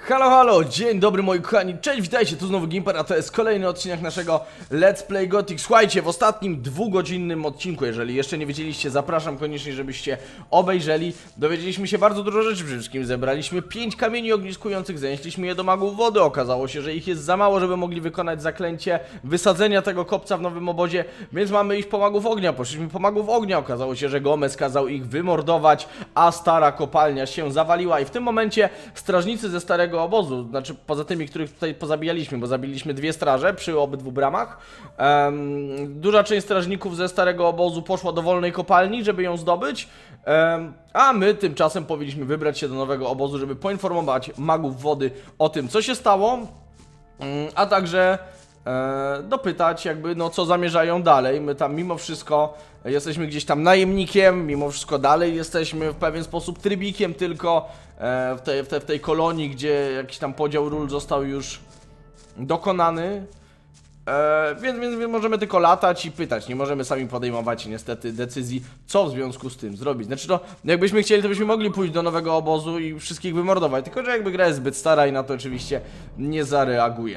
Halo, halo, dzień dobry moi kochani, cześć, witajcie, tu znowu Gimper, a to jest kolejny odcinek naszego Let's Play Gothic. Słuchajcie, w ostatnim dwugodzinnym odcinku, jeżeli jeszcze nie wiedzieliście, zapraszam koniecznie, żebyście obejrzeli. Dowiedzieliśmy się bardzo dużo rzeczy przede wszystkim, zebraliśmy 5 kamieni ogniskujących, zanieśliśmy je do magów wody, okazało się, że ich jest za mało, żeby mogli wykonać zaklęcie wysadzenia tego kopca w nowym obozie, więc mamy iść po magów ognia. Poszliśmy po magów ognia, okazało się, że Gomez kazał ich wymordować, a stara kopalnia się zawaliła i w tym momencie strażnicy ze starego obozu, znaczy poza tymi, których tutaj pozabijaliśmy, bo zabiliśmy 2 straże przy obydwu bramach. Duża część strażników ze starego obozu poszła do wolnej kopalni, żeby ją zdobyć, a my tymczasem powinniśmy wybrać się do nowego obozu, żeby poinformować magów wody o tym, co się stało, a także dopytać jakby, no co zamierzają dalej. My tam mimo wszystko jesteśmy gdzieś tam najemnikiem, mimo wszystko dalej jesteśmy w pewien sposób trybikiem tylko w tej kolonii, gdzie jakiś tam podział ról został już dokonany. Więc możemy tylko latać i pytać, nie możemy sami podejmować niestety decyzji, co w związku z tym zrobić. Znaczy to, jakbyśmy chcieli, to byśmy mogli pójść do nowego obozu i wszystkich wymordować, tylko że jakby gra jest zbyt stara i na to oczywiście nie zareaguje.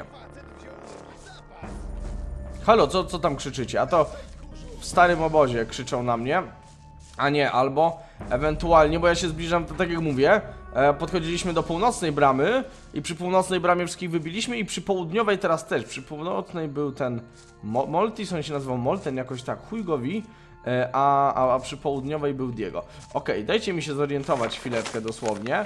Halo, co tam krzyczycie? A to w starym obozie krzyczą na mnie. A nie, albo ewentualnie, bo ja się zbliżam, to tak jak mówię, podchodziliśmy do północnej bramy i przy północnej bramie wszystkich wybiliśmy i przy południowej teraz też. Przy północnej był ten Moltis, on się nazywał Molten jakoś tak, chuj go wi, a przy południowej był Diego. Okej, dajcie mi się zorientować chwileczkę dosłownie.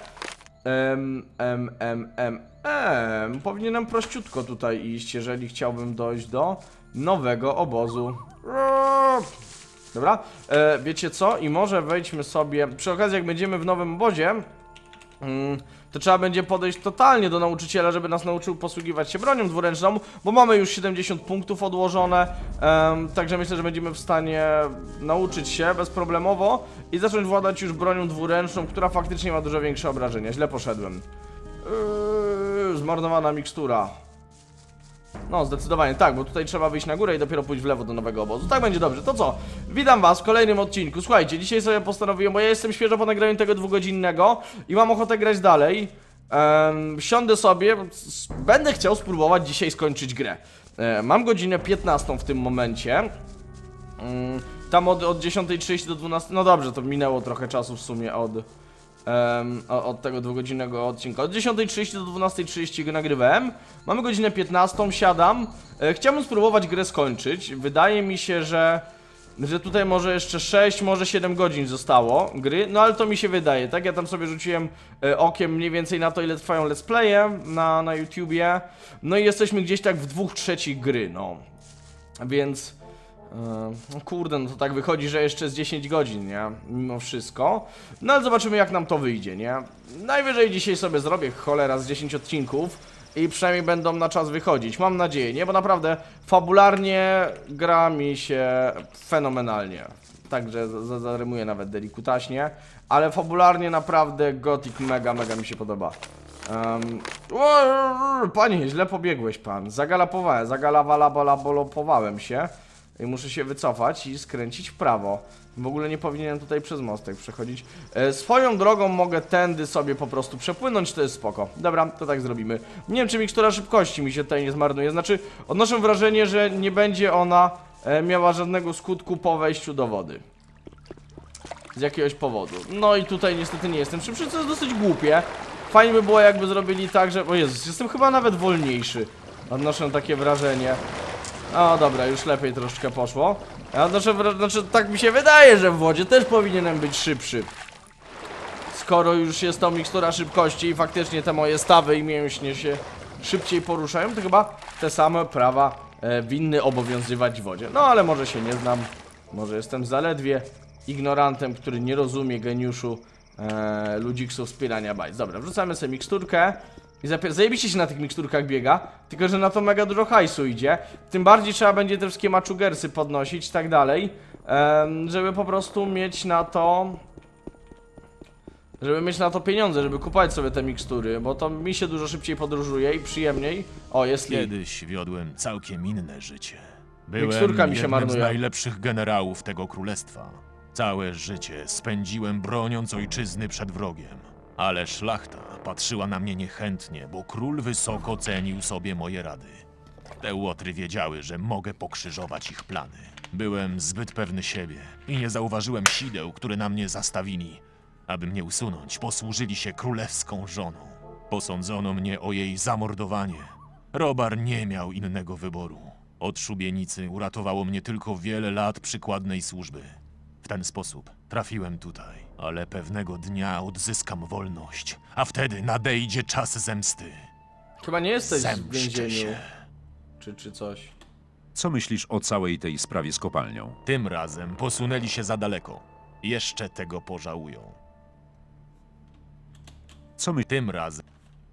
Powinienem prościutko tutaj iść, jeżeli chciałbym dojść do nowego obozu. Dobra, wiecie co? I może wejdźmy sobie, przy okazji jak będziemy w nowym obozie, to trzeba będzie podejść totalnie do nauczyciela, żeby nas nauczył posługiwać się bronią dwuręczną, bo mamy już 70 punktów odłożone, także myślę, że będziemy w stanie nauczyć się bezproblemowo i zacząć władać już bronią dwuręczną, która faktycznie ma dużo większe obrażenia. Źle poszedłem. Zmarnowana mikstura. No, zdecydowanie tak, bo tutaj trzeba wyjść na górę i dopiero pójść w lewo do nowego obozu. Tak będzie dobrze. To co? Witam was w kolejnym odcinku. Słuchajcie, dzisiaj sobie postanowiłem, bo ja jestem świeżo po nagraniu tego dwugodzinnego i mam ochotę grać dalej. Siądę sobie, będę chciał spróbować dzisiaj skończyć grę. Mam godzinę 15 w tym momencie. Tam od 10:30 do 12. No dobrze, to minęło trochę czasu w sumie od tego dwugodzinnego odcinka. Od 10:30 do 12:30 go nagrywałem. Mamy godzinę 15, siadam. Chciałbym spróbować grę skończyć. Wydaje mi się, że tutaj może jeszcze 6, może 7 godzin zostało gry. No ale to mi się wydaje, tak? Ja tam sobie rzuciłem okiem mniej więcej na to, ile trwają let's playe na YouTubie. No i jesteśmy gdzieś tak w 2/3 gry, no. Więc kurde, no to tak wychodzi, że jeszcze z 10 godzin, nie? Mimo wszystko. No ale zobaczymy, jak nam to wyjdzie, nie? Najwyżej dzisiaj sobie zrobię cholera z 10 odcinków i przynajmniej będą na czas wychodzić. Mam nadzieję, nie? Bo naprawdę fabularnie gra mi się fenomenalnie. Także zarymuję nawet delikutaśnie. Ale fabularnie naprawdę Gothic mega mi się podoba. Panie, źle pobiegłeś pan. Zagalopowałem się. I muszę się wycofać i skręcić w prawo. W ogóle nie powinienem tutaj przez mostek przechodzić. Swoją drogą mogę tędy sobie po prostu przepłynąć, to jest spoko. Dobra, to tak zrobimy. Nie wiem, czy mikstura szybkości mi się tutaj nie zmarnuje. Znaczy, odnoszę wrażenie, że nie będzie ona miała żadnego skutku po wejściu do wody. Z jakiegoś powodu. No i tutaj niestety nie jestem szybszy, co jest dosyć głupie. Fajnie by było, jakby zrobili tak, że... O Jezus, jestem chyba nawet wolniejszy. Odnoszę takie wrażenie. O dobra, już lepiej troszeczkę poszło. Znaczy, tak mi się wydaje, że w wodzie też powinienem być szybszy. Skoro już jest to mikstura szybkości i faktycznie te moje stawy i mięśnie się szybciej poruszają, to chyba te same prawa winny obowiązywać w wodzie. No ale może się nie znam. Może jestem zaledwie ignorantem, który nie rozumie geniuszu ludziksów wspierania bajt. Dobra, wrzucamy sobie miksturkę. I zajebiście się na tych miksturkach biega, tylko że na to mega dużo hajsu idzie. Tym bardziej trzeba będzie te wszystkie maczugersy podnosić i tak dalej, żeby po prostu mieć na to... Żeby mieć na to pieniądze, żeby kupować sobie te mikstury, bo to mi się dużo szybciej podróżuje i przyjemniej. O, jest Lee. Kiedyś wiodłem całkiem inne życie. Byłem Miksturka mi się jednym marnuje. z najlepszych generałów tego królestwa. Całe życie spędziłem broniąc ojczyzny przed wrogiem. Ale szlachta patrzyła na mnie niechętnie, bo król wysoko cenił sobie moje rady. Te łotry wiedziały, że mogę pokrzyżować ich plany. Byłem zbyt pewny siebie i nie zauważyłem sideł, które na mnie zastawili. Aby mnie usunąć, posłużyli się królewską żoną. Posądzono mnie o jej zamordowanie. Robar nie miał innego wyboru. Od szubienicy uratowało mnie tylko wiele lat przykładnej służby. W ten sposób trafiłem tutaj, ale pewnego dnia odzyskam wolność, a wtedy nadejdzie czas zemsty. Chyba nie jesteś w Zemszczę więzieniu. się. Czy coś. Co myślisz o całej tej sprawie z kopalnią? Tym razem posunęli się za daleko. Jeszcze tego pożałują. Tym razem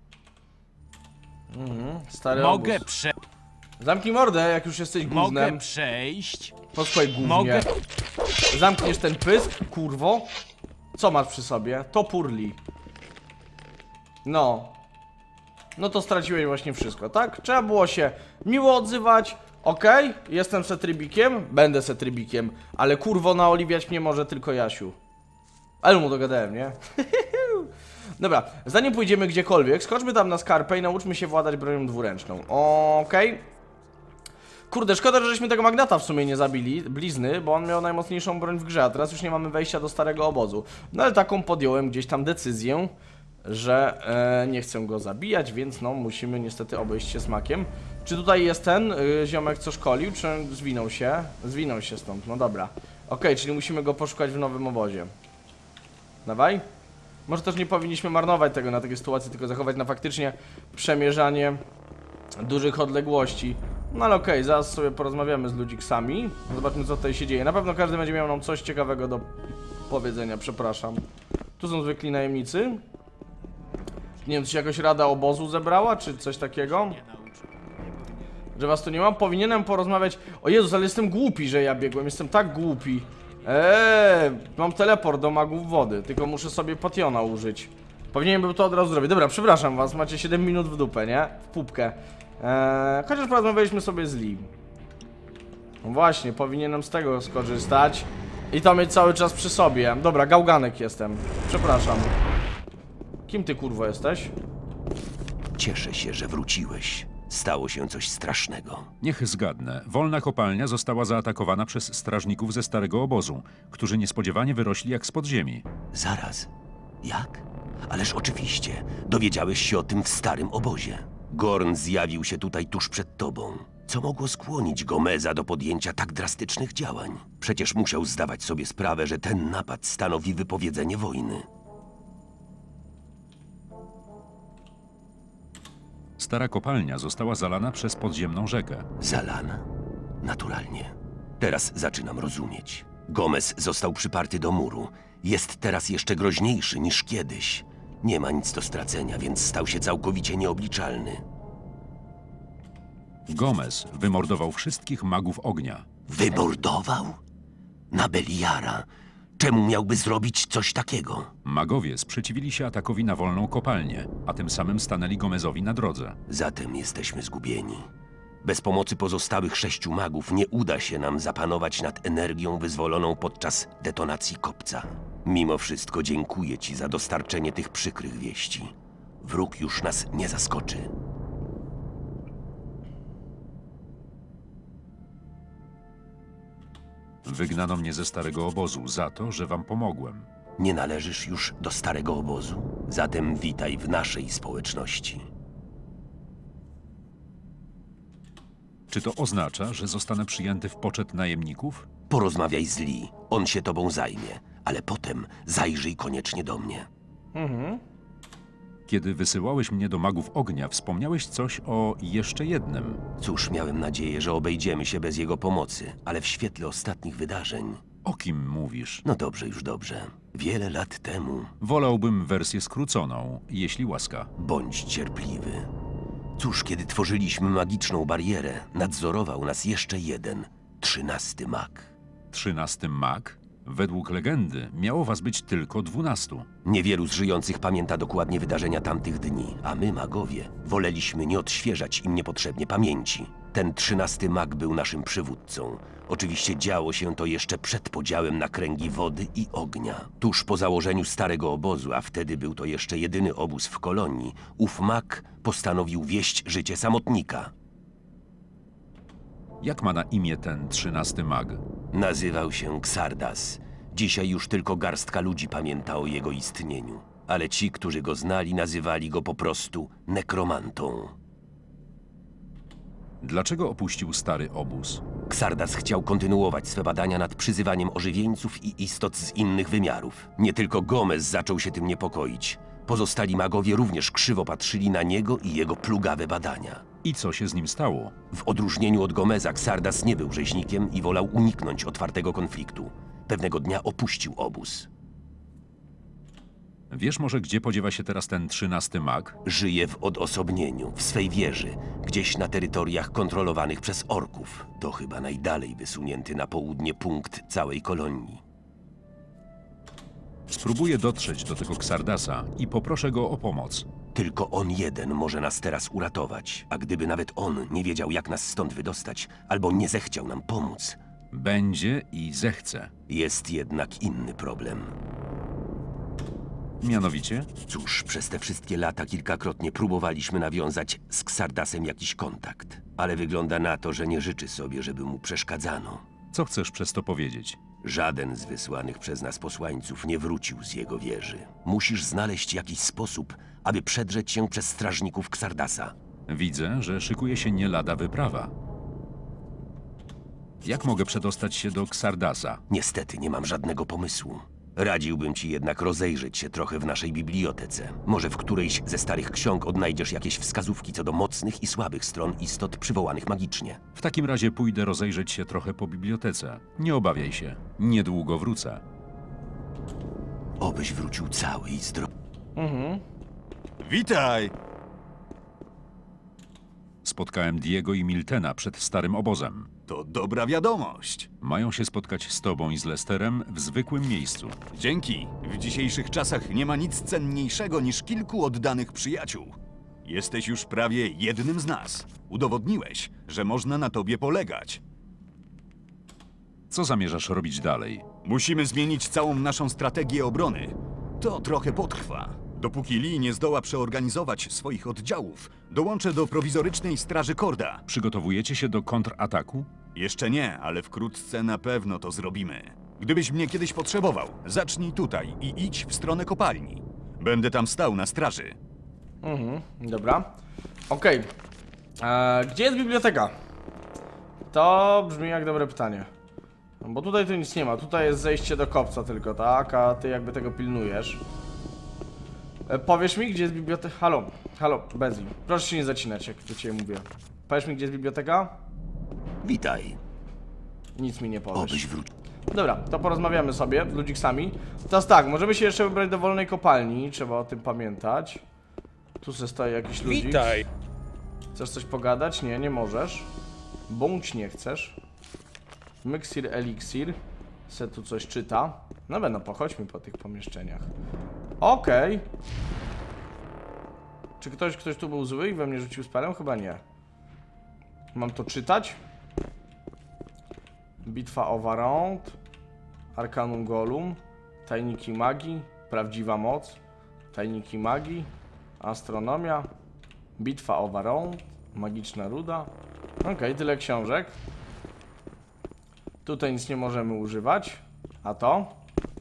Stary mogę, obóz. Zamknij mordę, jak już jesteś mogę gównem. przejść. Posłuchaj gównie. Mogę. Zamkniesz ten pysk, kurwo. Co masz przy sobie? Topór. No. No to straciłeś właśnie wszystko, tak? Trzeba było się miło odzywać. Okej, jestem setrybikiem, będę setrybikiem, ale kurwo naoliwiać mnie może tylko Jasiu. Ale mu dogadałem, nie? Dobra, zanim pójdziemy gdziekolwiek, skoczmy tam na skarpę i nauczmy się władać bronią dwuręczną. Okej. Kurde, szkoda, że żeśmy tego magnata w sumie nie zabili, blizny, bo on miał najmocniejszą broń w grze, a teraz już nie mamy wejścia do starego obozu. No ale taką podjąłem gdzieś tam decyzję, że nie chcę go zabijać, więc no musimy niestety obejść się smakiem. Czy tutaj jest ten ziomek, co szkolił, czy zwinął się? Zwinął się stąd, no dobra. Okej, czyli musimy go poszukać w nowym obozie. Dawaj. Może też nie powinniśmy marnować tego na takie sytuacje, tylko zachować na faktycznie przemierzanie dużych odległości. No ale okej, zaraz sobie porozmawiamy z ludziksami. Zobaczmy, co tutaj się dzieje. Na pewno każdy będzie miał nam coś ciekawego do powiedzenia, przepraszam. Tu są zwykli najemnicy. Nie wiem, czy się jakoś rada obozu zebrała, czy coś takiego? Że was tu nie mam? Powinienem porozmawiać... O Jezus, ale jestem głupi, że ja biegłem. Jestem tak głupi. Mam teleport do magów wody, tylko muszę sobie potiona użyć. Powinienem był to od razu zrobić. Dobra, przepraszam was, macie 7 minut w dupę, nie? W pupkę. Chociaż porozmawialiśmy sobie z Lee. No właśnie, powinienem z tego skorzystać i to mieć cały czas przy sobie. Dobra, gałganek jestem. Przepraszam. Kim ty, kurwo, jesteś? Cieszę się, że wróciłeś. Stało się coś strasznego. Niech zgadnę. Wolna kopalnia została zaatakowana przez strażników ze starego obozu, którzy niespodziewanie wyrośli jak spod ziemi. Zaraz. Jak? Ależ oczywiście. Dowiedziałeś się o tym w starym obozie. Gorn zjawił się tutaj tuż przed tobą. Co mogło skłonić Gomeza do podjęcia tak drastycznych działań? Przecież musiał zdawać sobie sprawę, że ten napad stanowi wypowiedzenie wojny. Stara kopalnia została zalana przez podziemną rzekę. Zalana? Naturalnie. Teraz zaczynam rozumieć. Gomez został przyparty do muru. Jest teraz jeszcze groźniejszy niż kiedyś. Nie ma nic do stracenia, więc stał się całkowicie nieobliczalny. Gomez wymordował wszystkich magów ognia. Wymordował? Na Beliara. Czemu miałby zrobić coś takiego? Magowie sprzeciwili się atakowi na wolną kopalnię, a tym samym stanęli Gomezowi na drodze. Zatem jesteśmy zgubieni. Bez pomocy pozostałych 6 magów nie uda się nam zapanować nad energią wyzwoloną podczas detonacji kopca. Mimo wszystko dziękuję ci za dostarczenie tych przykrych wieści. Wróg już nas nie zaskoczy. Wygnano mnie ze starego obozu za to, że wam pomogłem. Nie należysz już do starego obozu, zatem witaj w naszej społeczności. Czy to oznacza, że zostanę przyjęty w poczet najemników? Porozmawiaj z Lee, on się tobą zajmie, ale potem zajrzyj koniecznie do mnie. Kiedy wysyłałeś mnie do magów ognia, wspomniałeś coś o jeszcze jednym. Cóż, miałem nadzieję, że obejdziemy się bez jego pomocy, ale w świetle ostatnich wydarzeń... O kim mówisz? No dobrze, już dobrze. Wiele lat temu... Wolałbym wersję skróconą, jeśli łaska. Bądź cierpliwy. Cóż, kiedy tworzyliśmy magiczną barierę, nadzorował nas jeszcze jeden, 13 mag. 13 mag? Według legendy miało was być tylko 12. Niewielu z żyjących pamięta dokładnie wydarzenia tamtych dni, a my, magowie, woleliśmy nie odświeżać im niepotrzebnie pamięci. Ten 13 mag był naszym przywódcą. Oczywiście działo się to jeszcze przed podziałem na kręgi wody i ognia. Tuż po założeniu starego obozu, a wtedy był to jeszcze jedyny obóz w kolonii, ów mag postanowił wieść życie samotnika. Jak ma na imię ten 13 mag? Nazywał się Xardas. Dzisiaj już tylko garstka ludzi pamięta o jego istnieniu. Ale ci, którzy go znali, nazywali go po prostu nekromantą. Dlaczego opuścił stary obóz? Xardas chciał kontynuować swe badania nad przyzywaniem ożywieńców i istot z innych wymiarów. Nie tylko Gomez zaczął się tym niepokoić. Pozostali magowie również krzywo patrzyli na niego i jego plugawe badania. I co się z nim stało? W odróżnieniu od Gomeza, Xardas nie był rzeźnikiem i wolał uniknąć otwartego konfliktu. Pewnego dnia opuścił obóz. Wiesz może, gdzie podziewa się teraz ten 13 mag? Żyje w odosobnieniu, w swej wieży, gdzieś na terytoriach kontrolowanych przez orków. To chyba najdalej wysunięty na południe punkt całej kolonii. Spróbuję dotrzeć do tego Xardasa i poproszę go o pomoc. Tylko on jeden może nas teraz uratować, a gdyby nawet on nie wiedział, jak nas stąd wydostać, albo nie zechciał nam pomóc, Będzie i zechce. jest jednak inny problem. Mianowicie? Cóż, przez te wszystkie lata kilkakrotnie próbowaliśmy nawiązać z Xardasem jakiś kontakt, ale wygląda na to, że nie życzy sobie, żeby mu przeszkadzano. Co chcesz przez to powiedzieć? Żaden z wysłanych przez nas posłańców nie wrócił z jego wieży. Musisz znaleźć jakiś sposób, aby przedrzeć się przez strażników Xardasa. Widzę, że szykuje się nie lada wyprawa. Jak mogę przedostać się do Xardasa? Niestety nie mam żadnego pomysłu. Radziłbym ci jednak rozejrzeć się trochę w naszej bibliotece. Może w którejś ze starych ksiąg odnajdziesz jakieś wskazówki co do mocnych i słabych stron istot przywołanych magicznie. W takim razie pójdę rozejrzeć się trochę po bibliotece. Nie obawiaj się, niedługo wrócę. Obyś wrócił cały i zdrowy. Witaj! Spotkałem Diego i Miltena przed starym obozem. To dobra wiadomość. Mają się spotkać z tobą i z Lesterem w zwykłym miejscu. Dzięki. W dzisiejszych czasach nie ma nic cenniejszego niż kilku oddanych przyjaciół. Jesteś już prawie jednym z nas. Udowodniłeś, że można na tobie polegać. Co zamierzasz robić dalej? Musimy zmienić całą naszą strategię obrony. To trochę potrwa. Dopóki Lee nie zdoła przeorganizować swoich oddziałów, dołączę do prowizorycznej straży Korda. Przygotowujecie się do kontrataku? Jeszcze nie, ale wkrótce na pewno to zrobimy. Gdybyś mnie kiedyś potrzebował, zacznij tutaj i idź w stronę kopalni. Będę tam stał na straży. Dobra. Okej. Gdzie jest biblioteka? To brzmi jak dobre pytanie. No bo tutaj to nic nie ma. Tutaj jest zejście do kopca tylko, tak? A ty jakby tego pilnujesz. Powiesz mi, gdzie jest biblioteka? Halo, halo, Bezi. Proszę się nie zacinać, jak do ciebie mówię. Powiesz mi, gdzie jest biblioteka? Witaj. Nic mi nie powiesz. Obyś wrócił. Dobra, to porozmawiamy sobie z ludziksami. Teraz tak, możemy się jeszcze wybrać do wolnej kopalni. Trzeba o tym pamiętać. Tu se stoi jakiś ludzik. Witaj! Chcesz coś pogadać? Nie, nie możesz. Bądź nie chcesz. Myksir, eliksir. Se tu coś czyta. No będą, pochodźmy po tych pomieszczeniach. Okej. Czy ktoś tu był zły i we mnie rzucił spelem? Chyba nie. Mam to czytać? Bitwa o Warąd. Arkanum Golum. Tajniki magii. Prawdziwa moc. Tajniki magii. Astronomia. Bitwa o Warąd. Magiczna ruda. Okej, tyle książek. Tutaj nic nie możemy używać. A to?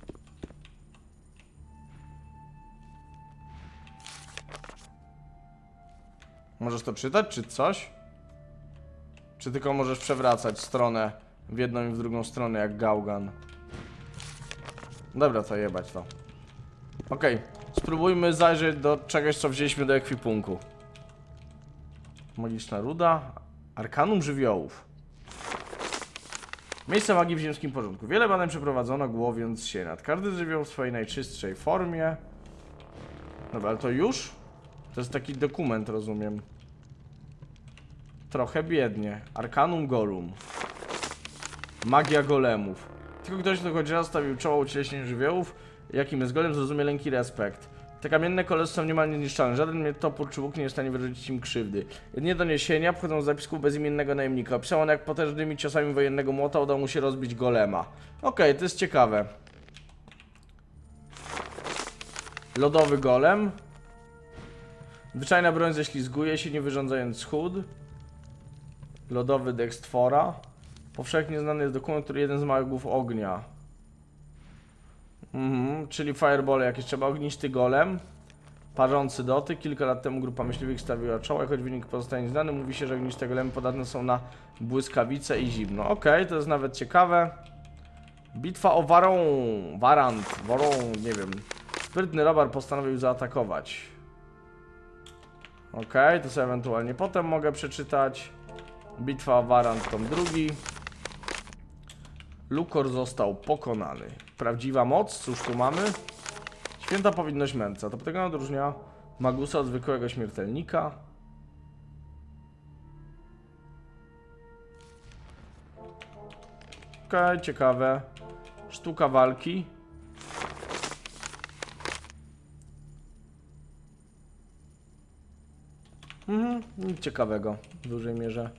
Możesz to czytać, czy coś? Czy tylko możesz przewracać stronę w jedną i w drugą stronę, jak Gaugan? Dobra, to jebać to. Okej, spróbujmy zajrzeć do czegoś, co wzięliśmy do ekwipunku. Magiczna ruda. Arkanum żywiołów. Miejsce magii w ziemskim porządku. Wiele badań przeprowadzono, głowiąc się nad każdy żywioł w swojej najczystszej formie. Dobra, ale to już? To jest taki dokument, rozumiem. Trochę biednie. Arkanum Golum. Magia golemów. Tylko ktoś, kto choć raz stawił czoło ucieleśnieniu żywiołów, jakim jest golem, zrozumie lęk i respekt. Te kamienne kolosy są niemal niezniszczalne. Żaden mnie topór czy łuk nie jest w stanie wyrzucić im krzywdy. Jedynie doniesienia pochodzą z zapisków bezimiennego najemnika. Opisał on, jak potężnymi ciosami wojennego młota udało mu się rozbić golema. Okej, to jest ciekawe. Lodowy golem. Zwyczajna broń ześlizguje się, nie wyrządzając szkód. Lodowy dekstwora. Powszechnie znany jest dokument, który jeden z małych głów ognia. Czyli fireball jakieś. Trzeba ognisty golem. Parzący dotyk. Kilka lat temu grupa myśliwych stawiła czoła, choć wynik pozostaje nieznany. Mówi się, że ogniste golemy podatne są na błyskawice i zimno. Okej, to jest nawet ciekawe. Bitwa o Warant, nie wiem. Sprytny robar postanowił zaatakować. Okej, to sobie ewentualnie potem mogę przeczytać. Bitwa o Warant, tom 2. Lukor został pokonany. Prawdziwa moc, cóż tu mamy? Święta powinność mędrca. To tego odróżnia Magusa od zwykłego śmiertelnika. Okej, ciekawe. Sztuka walki. Nic ciekawego w dużej mierze.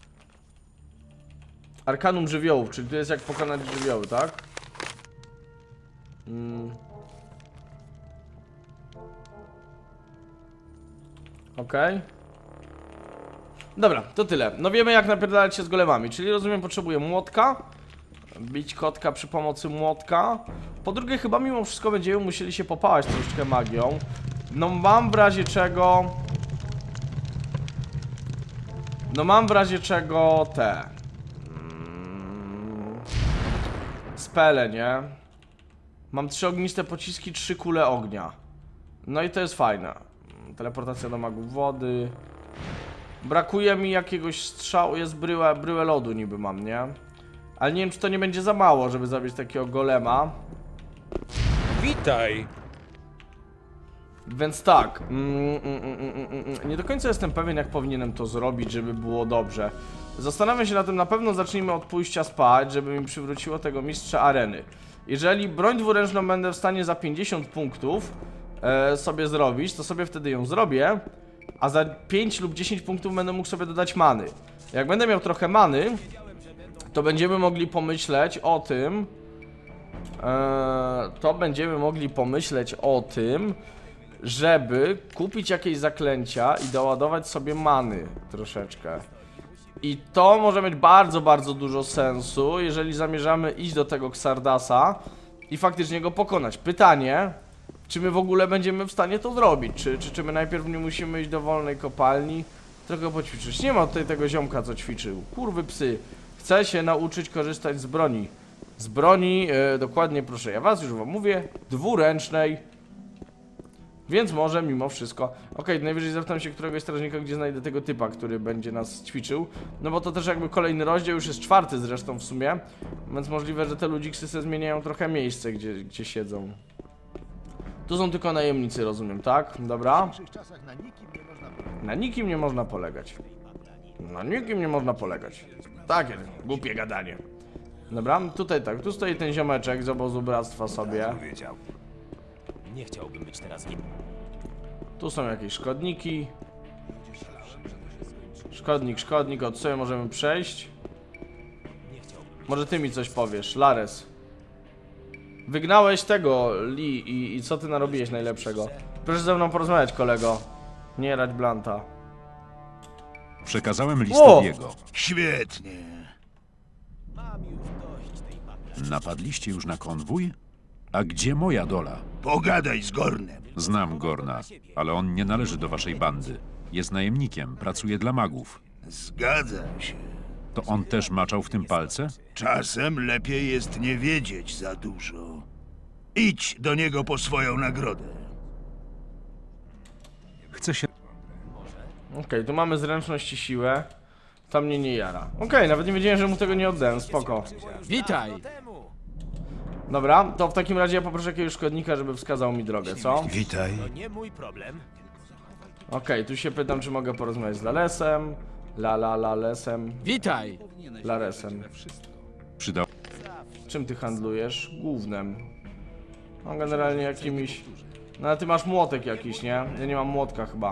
Arkanum żywiołów, czyli to jest jak pokonać żywioły, tak? Okej. Dobra, to tyle. No wiemy, jak napierdalać się z golemami, czyli rozumiem, potrzebuję młotka. Bić kotka przy pomocy młotka. Po drugie, chyba mimo wszystko będziemy musieli się popałać troszeczkę magią. No mam w razie czego... te... spele, nie? Mam 3 ogniste pociski, 3 kule ognia. No i to jest fajne. Teleportacja do magów wody. Brakuje mi jakiegoś strzału, jest bryłę lodu niby mam, nie? Ale nie wiem, czy to nie będzie za mało, żeby zabić takiego golema. Witaj! Więc tak, nie do końca jestem pewien, jak powinienem to zrobić, żeby było dobrze. Zastanawiam się na tym, na pewno zacznijmy od pójścia spać, żeby mi przywróciło tego mistrza areny. Jeżeli broń dwuręczną będę w stanie za 50 punktów sobie zrobić, to sobie wtedy ją zrobię, a za 5 lub 10 punktów będę mógł sobie dodać many. Jak będę miał trochę many, to będziemy mogli pomyśleć o tym, żeby kupić jakieś zaklęcia i doładować sobie many troszeczkę. I to może mieć bardzo, bardzo dużo sensu, jeżeli zamierzamy iść do tego Xardasa i faktycznie go pokonać. Pytanie, czy my w ogóle będziemy w stanie to zrobić? Czy my najpierw nie musimy iść do wolnej kopalni, trochę poćwiczyć? Nie ma tutaj tego ziomka, co ćwiczył. Kurwy psy. Chcę się nauczyć korzystać z broni. Z broni, dokładnie proszę, ja was już wam mówię, dwuręcznej. Więc może mimo wszystko. Okej, najwyżej zapytam się któregoś strażnika, gdzie znajdę tego typa, który będzie nas ćwiczył. No bo to też jakby kolejny rozdział, już jest 4 zresztą w sumie. Więc możliwe, że te ludziksy sobie zmieniają trochę miejsce, gdzie siedzą. Tu są tylko najemnicy, rozumiem, tak? Dobra. Na nikim nie można polegać. Na nikim nie można polegać. Takie głupie gadanie. Dobra, tutaj tak, tu stoi ten ziomeczek z obozu bractwa sobie. Nie chciałbym być teraz nim. Tu są jakieś szkodniki. Szkodnik, od sobie możemy przejść. Może ty mi coś powiesz, Lares. Wygnałeś tego, Lee, i co ty narobiłeś najlepszego? Proszę ze mną porozmawiać, kolego. Nie rać Blanta. Przekazałem listę jego. Świetnie. Napadliście już na konwój? A gdzie moja dola? Pogadaj z Gornem. Znam Gorna, ale on nie należy do waszej bandy. Jest najemnikiem, pracuje dla magów. Zgadzam się. To on też maczał w tym palce? Czasem lepiej jest nie wiedzieć za dużo. Idź do niego po swoją nagrodę. Chce się... Okej, tu mamy zręczność i siłę. To mnie nie jara. Okej, nawet nie wiedziałem, że mu tego nie oddałem, spoko. Witaj! Dobra, to w takim razie ja poproszę jakiegoś szkodnika, żeby wskazał mi drogę, co? Witaj. To nie mój problem. Okej, tu się pytam, czy mogę porozmawiać z Lalesem. Lalesem. Witaj! Laresem. Przydał... Czym ty handlujesz? Głównym. No generalnie jakimiś No ale ty masz młotek jakiś, nie? Ja nie mam młotka chyba.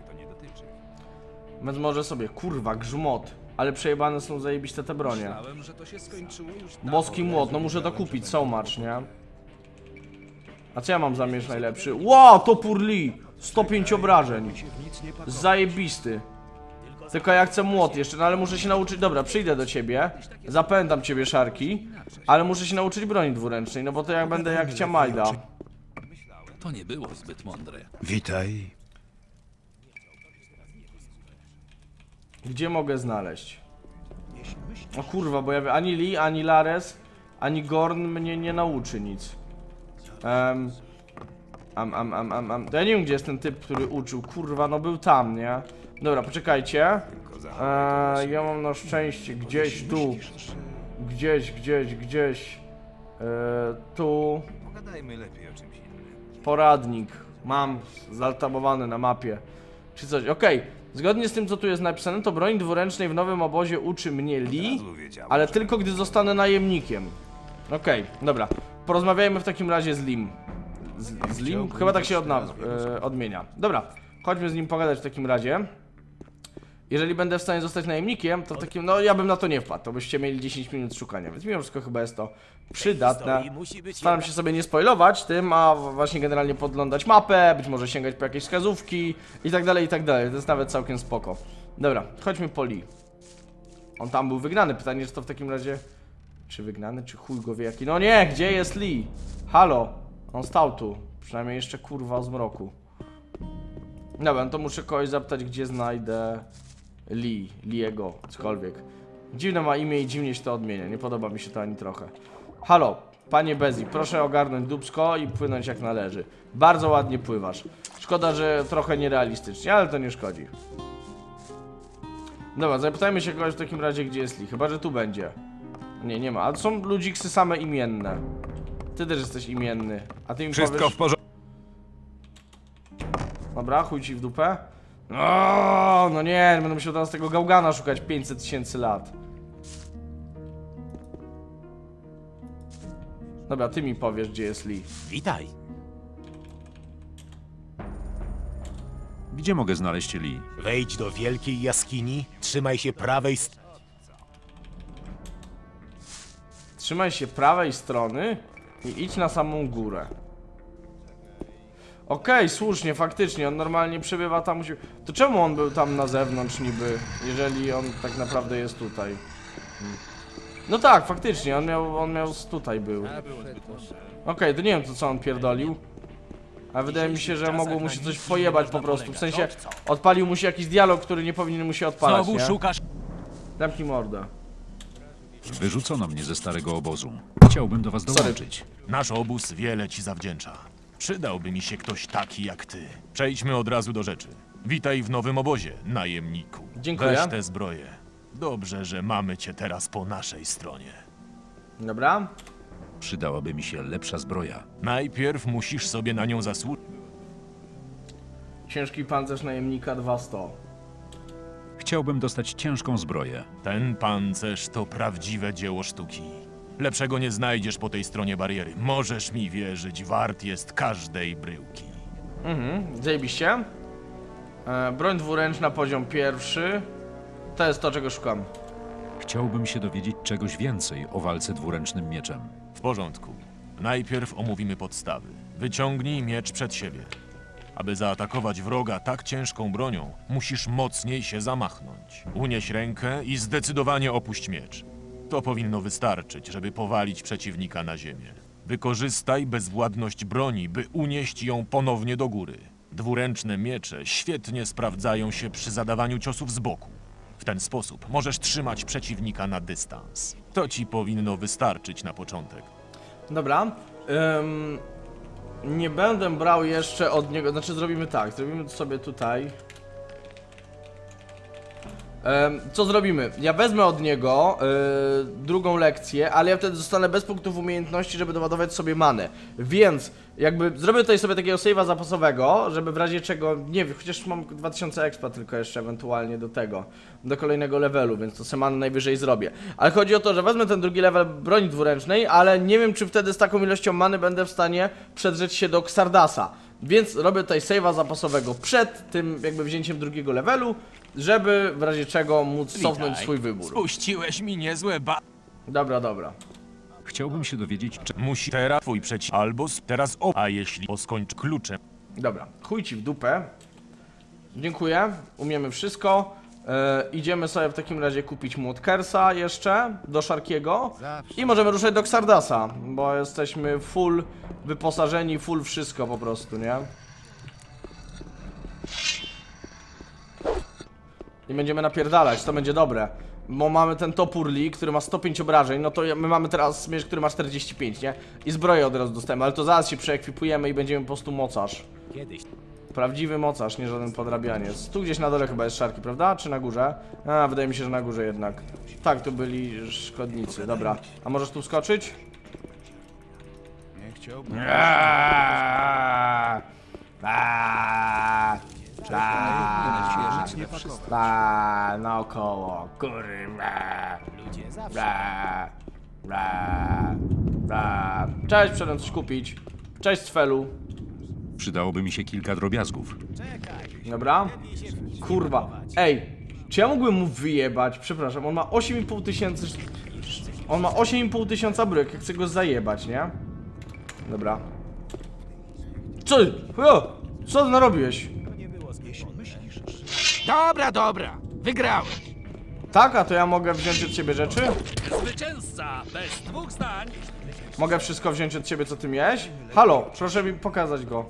Więc może sobie, kurwa, grzmot. Ale przejebane są zajebiste te bronie. Boski młot, no muszę to kupić, so much, nie? A co ja mam za miecz najlepszy? Wow, topór Lee! 105 obrażeń. Zajebisty. Tylko ja chcę młot jeszcze, no ale muszę się nauczyć. Dobra, przyjdę do ciebie. Zapętam ciebie, Szarki. Ale muszę się nauczyć broni dwuręcznej, no bo to jak będę jak Ciamajda. To nie było zbyt mądre. Witaj. Gdzie mogę znaleźć? O kurwa, bo ja wiem, ani Lee, ani Lares, ani Gorn mnie nie nauczy nic. To ja nie wiem, gdzie jest ten typ, który uczył. Kurwa, no był tam, nie? Dobra, poczekajcie. Ja mam na szczęście gdzieś tu. Gdzieś. Tu. Poradnik. Mam zaltabowany na mapie. Czy coś, okej. Zgodnie z tym, co tu jest napisane, to broni dwuręcznej w nowym obozie uczy mnie Lee, ale tylko gdy zostanę najemnikiem. Okej, dobra. Porozmawiajmy w takim razie z Lim. Z Lim? Chyba tak się odmienia. Dobra, chodźmy z nim pogadać w takim razie. Jeżeli będę w stanie zostać najemnikiem, to w takim, no ja bym na to nie wpadł, to byście mieli 10 minut szukania, więc mimo wszystko chyba jest to przydatne. Staram się sobie nie spoilować tym, a właśnie generalnie podglądać mapę, być może sięgać po jakieś wskazówki i tak dalej, to jest nawet całkiem spoko. Dobra, chodźmy po Lee. On tam był wygnany, pytanie, czy to w takim razie... Czy wygnany, czy chuj go wie jaki... No nie, gdzie jest Lee? Halo, on stał tu, przynajmniej jeszcze kurwa o zmroku. Dobra, no to muszę kogoś zapytać, gdzie znajdę Lee'ego, cokolwiek. Dziwne ma imię i dziwnie się to odmienia, nie podoba mi się to ani trochę. Halo, panie Bezi, proszę ogarnąć dupsko i płynąć jak należy. Bardzo ładnie pływasz. Szkoda, że trochę nierealistycznie, ale to nie szkodzi. Dobra, zapytajmy się kogoś w takim razie, gdzie jest Lee, chyba że tu będzie. Nie, nie ma, ale to są ludziksy same imienne. Ty też jesteś imienny, a ty mi Wszystko powiesz... w porządku. Dobra, chuj ci w dupę. O, no nie, będę musiał teraz tego gałgana szukać 500 000 lat. Dobra, ty mi powiesz, gdzie jest Lee. Witaj. Gdzie mogę znaleźć Lee? Wejdź do wielkiej jaskini, trzymaj się prawej Trzymaj się prawej strony i idź na samą górę. Okej, słusznie, faktycznie, on normalnie przebywa tam. To czemu on był tam na zewnątrz niby, jeżeli on tak naprawdę jest tutaj? No tak, faktycznie, on miał tutaj był. Okej, to nie wiem co on pierdolił. A wydaje mi się, że mogło mu się coś pojebać po prostu, w sensie odpalił mu się jakiś dialog, który nie powinien mu się odpalać, Znowu nie? szukasz. Zamknij mordę. Wyrzucono mnie ze starego obozu. Chciałbym do was dołączyć. Nasz obóz wiele ci zawdzięcza. Przydałby mi się ktoś taki jak ty. Przejdźmy od razu do rzeczy. Witaj w nowym obozie, najemniku. Dziękuję. Weź tę zbroję. Dobrze, że mamy cię teraz po naszej stronie. Dobra. Przydałaby mi się lepsza zbroja. Najpierw musisz sobie na nią zasłużyć. Ciężki pancerz najemnika 200. Chciałbym dostać ciężką zbroję. Ten pancerz to prawdziwe dzieło sztuki. Lepszego nie znajdziesz po tej stronie bariery. Możesz mi wierzyć, wart jest każdej bryłki. Zajebiście. Broń dwuręczna, poziom 1. To jest to, czego szukam. Chciałbym się dowiedzieć czegoś więcej o walce dwuręcznym mieczem. W porządku. Najpierw omówimy podstawy. Wyciągnij miecz przed siebie. Aby zaatakować wroga tak ciężką bronią, musisz mocniej się zamachnąć. Unieś rękę i zdecydowanie opuść miecz. To powinno wystarczyć, żeby powalić przeciwnika na ziemię. Wykorzystaj bezwładność broni, by unieść ją ponownie do góry. Dwuręczne miecze świetnie sprawdzają się przy zadawaniu ciosów z boku. W ten sposób możesz trzymać przeciwnika na dystans. To ci powinno wystarczyć na początek. Dobra. Nie będę brał jeszcze od niego, znaczy zrobimy tak, zrobimy sobie tutaj. Co zrobimy? Ja wezmę od niego drugą lekcję, ale ja wtedy zostanę bez punktów umiejętności, żeby doładować sobie manę. Więc jakby zrobię tutaj sobie takiego save'a zapasowego, żeby w razie czego, nie wiem, chociaż mam 2000 expa tylko jeszcze ewentualnie do tego, do kolejnego levelu, więc to sobie manę najwyżej zrobię. Ale chodzi o to, że wezmę ten drugi level broni dwuręcznej, ale nie wiem, czy wtedy z taką ilością many będę w stanie przedrzeć się do Xardasa. Więc robię tutaj save'a zapasowego przed tym jakby wzięciem drugiego levelu, żeby w razie czego móc cofnąć swój wybór. Spuściłeś mi niezłe Dobra, dobra. Chciałbym się dowiedzieć, czy Musi teraz twój przeciw albo teraz a jeśli skończy kluczem. Dobra, chuj ci w dupę. Dziękuję, umiemy wszystko. Idziemy sobie w takim razie kupić młot Kersa jeszcze do Sharkiego i możemy ruszać do Xardasa, bo jesteśmy full wyposażeni, full wszystko po prostu, nie? I będziemy napierdalać, to będzie dobre. Bo mamy ten topór Lee, który ma 105 obrażeń, no to my mamy teraz miecz, który ma 45, nie? I zbroję od razu dostajemy, ale to zaraz się przeekwipujemy i będziemy po prostu mocarz. Kiedyś. Prawdziwy mocarz, nie żaden podrabianiec. Tu gdzieś na dole chyba jest Sharki, prawda? Czy na górze? A, wydaje mi się, że na górze jednak. Tak, tu byli szkodnicy, dobra. A możesz tu skoczyć? Nie chciałbym. Naokoło, kurwa. Ludzie zawsze. Cześć, przyszedłem coś kupić. Cześć, Sfelu. przydałoby mi się kilka drobiazgów. Dobra. Kurwa. Ej, czy ja mógłbym mu wyjebać? Przepraszam, on ma 8,5 tysięcy... On ma 8,5 tysiąca bryk, jak chcę go zajebać, nie? Dobra. Co? O! Co ty narobiłeś? Dobra, wygrałeś. Tak, a to ja mogę wziąć od ciebie rzeczy? Zwycięzca bez dwóch zdań. Mogę wszystko wziąć od ciebie, co ty miałeś? Halo, proszę mi pokazać go.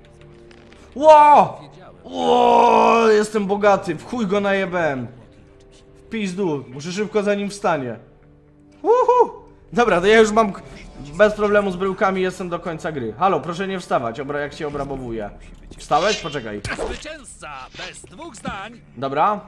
Ło! Ło! Jestem bogaty, w chuj go najebałem. W pizdu, muszę szybko za nim wstanie. Uhu! Dobra, to ja już mam bez problemu z bryłkami, jestem do końca gry. Halo, proszę nie wstawać, jak się obrabowuje. Wstałeś? Poczekaj. Zwycięzca bez dwóch zdań. Dobra.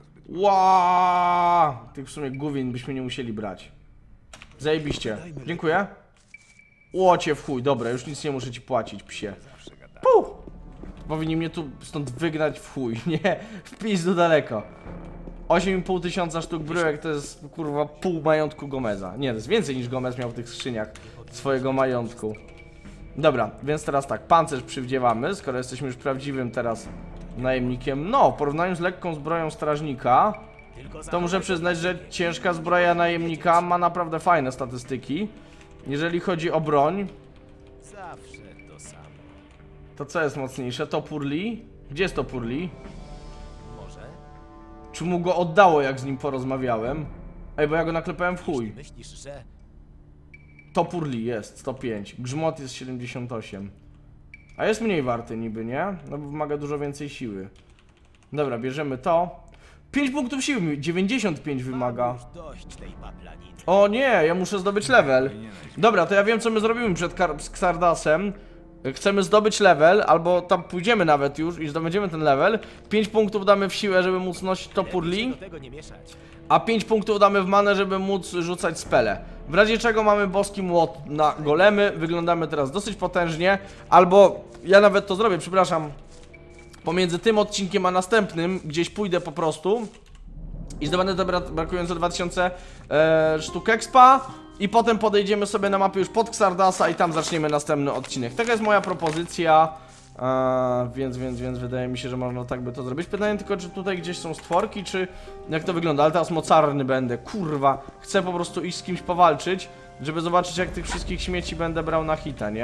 Ła! Tych w sumie gówin byśmy nie musieli brać. Zajebiście. Dziękuję. Łocie w chuj, dobra, już nic nie muszę ci płacić, psie. Puh! Powinni mnie tu stąd wygnać w chuj, nie? W pizdu daleko. 8,5 tysiąca sztuk bryłek to jest kurwa pół majątku Gomeza. Nie, to jest więcej niż Gomez miał w tych skrzyniach swojego majątku. Dobra, więc teraz tak, pancerz przywdziewamy, skoro jesteśmy już prawdziwym teraz najemnikiem. No, w porównaniu z lekką zbroją strażnika, to muszę przyznać, że ciężka zbroja najemnika ma naprawdę fajne statystyki. Jeżeli chodzi o broń, Zawsze to samo. to co jest mocniejsze? Topór Lee? Gdzie jest topór Lee? Może? Czy mu go oddało, jak z nim porozmawiałem? Ej, bo ja go naklepałem w chuj. Myślisz, że... Topór Lee jest 105, grzmot jest 78. A jest mniej warty niby, nie? No bo wymaga dużo więcej siły. Dobra, bierzemy to. 5 punktów siły, 95 wymaga. Już dość tej paplaniny. O nie, ja muszę zdobyć level. Dobra, to ja wiem, co my zrobimy przed Xardasem. Chcemy zdobyć level, albo tam pójdziemy nawet już i zdobędziemy ten level. 5 punktów damy w siłę, żeby móc nosić topór Lee, Do tego nie mieszać. a 5 punktów damy w manę, żeby móc rzucać spele. W razie czego mamy boski młot na golemy, wyglądamy teraz dosyć potężnie. Albo, ja nawet to zrobię, przepraszam. Pomiędzy tym odcinkiem a następnym gdzieś pójdę po prostu i zdobędę te brakujące 2000 sztuk expa. I potem podejdziemy sobie na mapę już pod Xardasa i tam zaczniemy następny odcinek. Taka jest moja propozycja, więc wydaje mi się, że można tak by to zrobić. Pytanie tylko, czy tutaj gdzieś są stworki, czy jak to wygląda. Ale teraz mocarny będę, kurwa. Chcę po prostu iść z kimś powalczyć, żeby zobaczyć, jak tych wszystkich śmieci będę brał na hita, nie?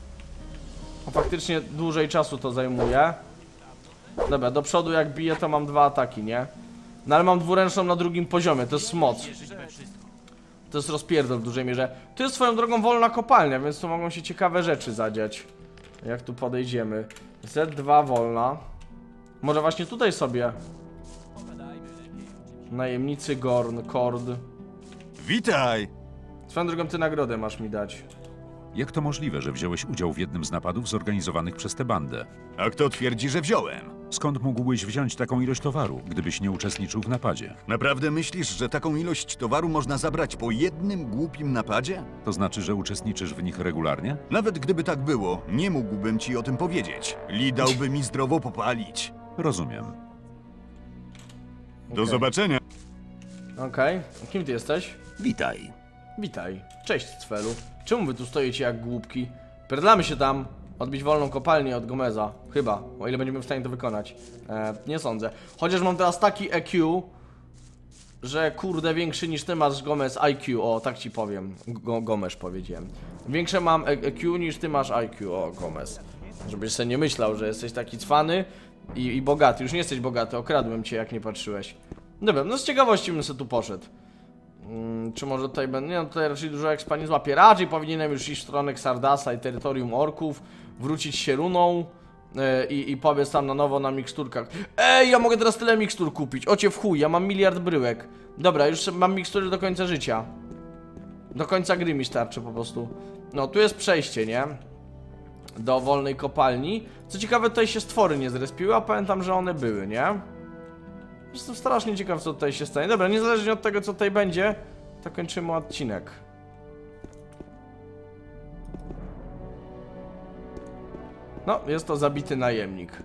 A faktycznie dłużej czasu to zajmuje. Dobra, do przodu jak biję, to mam 2 ataki, nie? No ale mam dwuręczną na drugim poziomie, to jest moc. To jest rozpierdol w dużej mierze. Tu jest swoją drogą wolna kopalnia, więc tu mogą się ciekawe rzeczy zadziać. Jak tu podejdziemy. Z2 wolna. Może właśnie tutaj sobie. Najemnicy Gorn, Kord. Witaj! Swoją drogą ty nagrodę masz mi dać. Jak to możliwe, że wziąłeś udział w jednym z napadów zorganizowanych przez tę bandę? A kto twierdzi, że wziąłem? Skąd mógłbyś wziąć taką ilość towaru, gdybyś nie uczestniczył w napadzie? Naprawdę myślisz, że taką ilość towaru można zabrać po jednym głupim napadzie? To znaczy, że uczestniczysz w nich regularnie? Nawet gdyby tak było, nie mógłbym ci o tym powiedzieć. Lee dałby mi zdrowo popalić. Rozumiem. Do zobaczenia. Okej. Kim ty jesteś? Witaj. Witaj. Cześć, Cfelu. Czemu wy tu stoicie jak głupki? Pierdlamy się tam. Odbić wolną kopalnię od Gomeza. Chyba, o ile będziemy w stanie to wykonać. Nie sądzę. Chociaż mam teraz taki EQ, że kurde większy niż ty masz, Gomez, IQ. O, tak ci powiem. Gomez powiedziałem. Większe mam EQ niż ty masz IQ. O, Gomez. Żebyś sobie nie myślał, że jesteś taki cwany i bogaty. Już nie jesteś bogaty, okradłem cię jak nie patrzyłeś. Dobra, no z ciekawości bym sobie tu poszedł. Czy może tutaj będę... Nie no, tutaj raczej dużo expa nie złapię. Raczej powinienem już iść w stronę Xardasa i terytorium orków. Wrócić się runą i pobiec tam na nowo na miksturkach. Ej, ja mogę teraz tyle mikstur kupić. Ocie w chuj, ja mam miliard bryłek. Dobra, już mam mikstury do końca życia. Do końca gry mi starczy po prostu. No, tu jest przejście, nie? Do wolnej kopalni. Co ciekawe, tutaj się stwory nie zrespiły, a pamiętam, że one były, nie? Jestem strasznie ciekaw, co tutaj się stanie. Dobra, niezależnie od tego, co tutaj będzie, to kończymy odcinek. No, jest to zabity najemnik.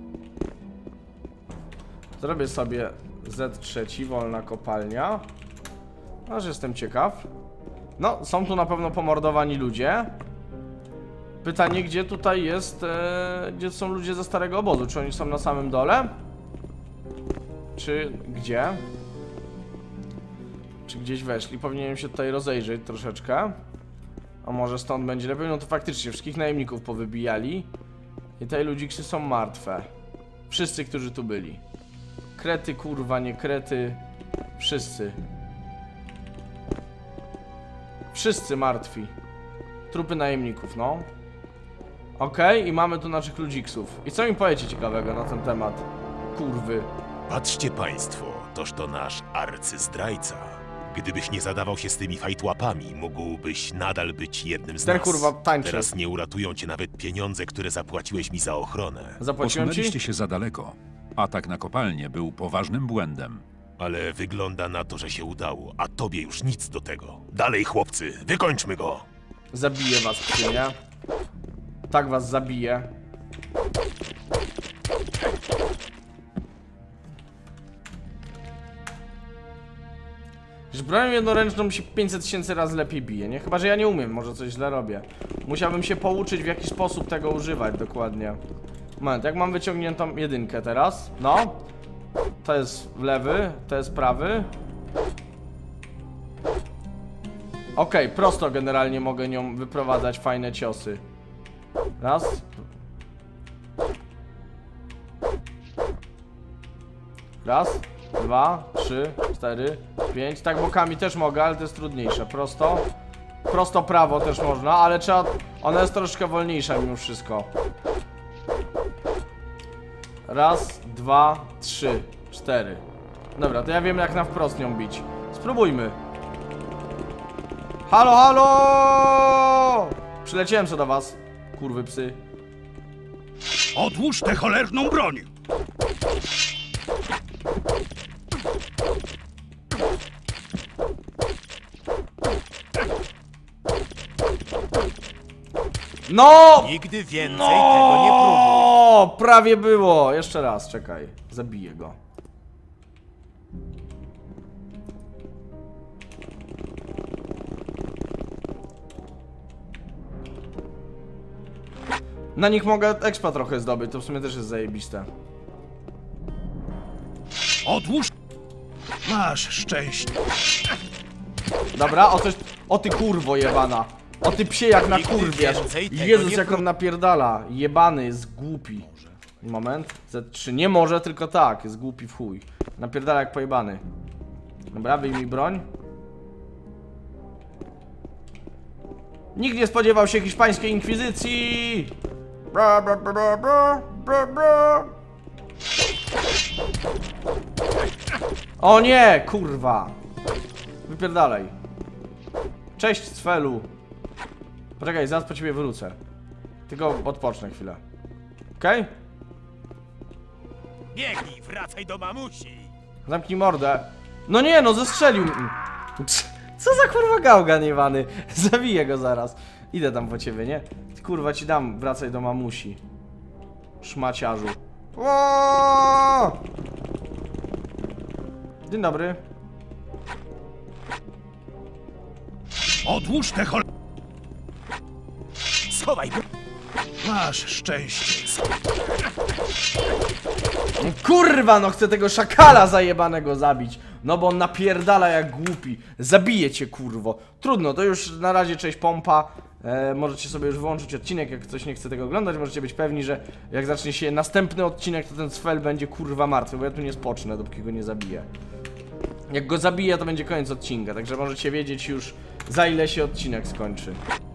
Zrobię sobie Z3, wolna kopalnia. Aż jestem ciekaw. No, są tu na pewno pomordowani ludzie. Pytanie, gdzie tutaj jest, gdzie są ludzie ze starego obozu? Czy oni są na samym dole? Czy gdzie? Czy gdzieś weszli? Powinienem się tutaj rozejrzeć troszeczkę. A może stąd będzie lepiej? No to faktycznie wszystkich najemników powybijali. I te ludziksy są martwe. Wszyscy, którzy tu byli. Krety, kurwa, nie krety. Wszyscy. Wszyscy martwi. Trupy najemników, no. Okej, i mamy tu naszych ludziksów. I co mi powiecie ciekawego na ten temat? Kurwy. Patrzcie państwo, toż to nasz arcyzdrajca. Gdybyś nie zadawał się z tymi fajtłapami, mógłbyś nadal być jednym z Ten nas. kurwa tańczy. Teraz nie uratują cię nawet pieniądze, które zapłaciłeś mi za ochronę. Zapłaciłem ci? Posunęliście się za daleko. Atak na kopalnię był poważnym błędem. Ale wygląda na to, że się udało, a tobie już nic do tego. Dalej, chłopcy, wykończmy go! Zabiję was, psy, nie? Tak was zabiję. Że bronią jednoręczną mi się 500 000 razy lepiej bije, nie? Chyba, że ja nie umiem, może coś źle robię. Musiałbym się pouczyć, w jaki sposób tego używać dokładnie. Moment, jak mam wyciągniętą jedynkę teraz? No. To jest lewy, to jest prawy. Okej, prosto generalnie mogę nią wyprowadzać fajne ciosy. Raz. Raz, 2, 3, 4, 5. Tak bokami też mogę, ale to jest trudniejsze. Prosto. Prosto prawo też można, ale trzeba... Ona jest troszkę wolniejsza mimo wszystko. Raz, 2, 3, 4. Dobra, to ja wiem jak na wprost nią bić. Spróbujmy. Halo, halo! Przyleciałem co do was, kurwy psy. Odłóż tę cholerną broń! No! Nigdy więcej tego nie próbuj. O, prawie było. Jeszcze raz, czekaj. Zabiję go. Na nich mogę expa trochę zdobyć, to w sumie też jest zajebiste. Odłóż! Masz szczęście. Dobra, o coś... O ty kurwo jebana. O ty psie jak na Nigdy kurwiasz. więcej tego Jezus nie jak on napierdala. Jebany, jest głupi. Moment. Z3. Nie może, tylko tak. Jest głupi w chuj. Napierdala jak pojebany. Dobra, wyjmij broń. Nikt nie spodziewał się hiszpańskiej inkwizycji. Bra, bra, bra, bra, bra, bra, bra. O nie, kurwa. Wypierdalaj. Cześć, Cfelu. Poczekaj, zaraz po ciebie wrócę. Tylko odpocznę chwilę. Okej? Biegnij, wracaj do mamusi! Zamknij mordę. No nie, no zestrzelił. Co za kurwa gałgan jebany. Zabiję go zaraz. Idę tam po ciebie, nie? Kurwa ci dam, wracaj do mamusi. Szmaciarzu. O! Dzień dobry. Odłóż tę cholerną... Schowaj broń! Masz szczęście. Kurwa, no chcę tego szakala zajebanego zabić. No bo on napierdala jak głupi. Zabije cię, kurwo. Trudno, to już na razie cześć pompa. Możecie sobie już wyłączyć odcinek, jak ktoś nie chce tego oglądać. Możecie być pewni, że jak zacznie się następny odcinek, to ten Svel będzie kurwa martwy, bo ja tu nie spocznę, dopóki go nie zabiję. Jak go zabiję, to będzie koniec odcinka, także możecie wiedzieć już, za ile się odcinek skończy.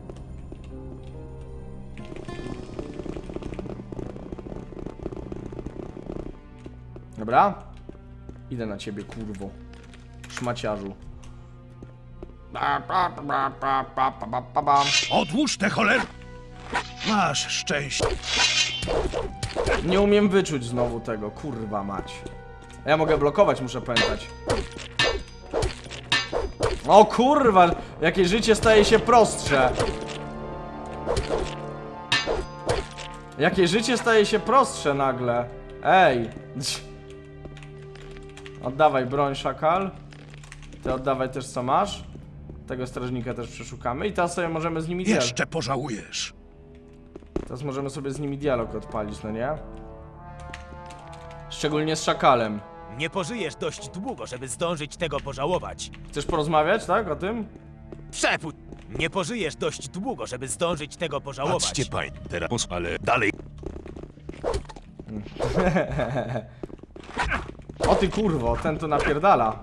Dobra? Idę na ciebie, kurwo. Szmaciarzu. Odłóż te cholery! Masz szczęście. Nie umiem wyczuć znowu tego, kurwa mać. Ja mogę blokować, muszę pamiętać. O kurwa, jakie życie staje się prostsze. Jakie życie staje się prostsze nagle. Ej. Oddawaj broń, szakal. Ty oddawaj też, co masz. Tego strażnika też przeszukamy i teraz sobie możemy z nimi dialog. Jeszcze pożałujesz. Teraz możemy sobie z nimi dialog odpalić, no nie? Szczególnie z szakalem. Nie pożyjesz dość długo, żeby zdążyć tego pożałować. Chcesz porozmawiać, tak, o tym? Przepuść! Nie pożyjesz dość długo, żeby zdążyć tego pożałować. Patrzcie, pań, teraz, ale dalej. O ty kurwo, ten tu napierdala.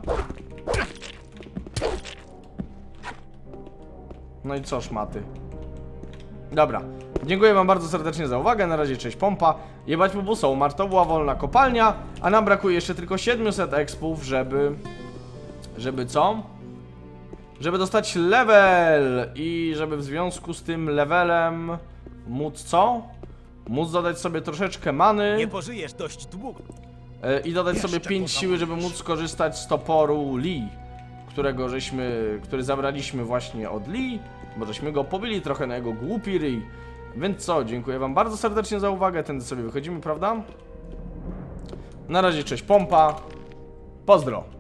No i co, szmaty? Dobra, dziękuję wam bardzo serdecznie za uwagę, na razie cześć pompa. Jebać po busa, umarł, to była wolna kopalnia. A nam brakuje jeszcze tylko 700 expów, żeby co? Żeby dostać level i żeby w związku z tym levelem móc co? Móc dodać sobie troszeczkę many. Nie pożyjesz dość długo. I dodać sobie 5 siły, żeby móc skorzystać z toporu Lee, który zabraliśmy właśnie od Lee, bo żeśmy go pobili trochę na jego głupi ryj. Więc co, dziękuję wam bardzo serdecznie za uwagę, tędy sobie wychodzimy, prawda? Na razie cześć pompa, pozdro.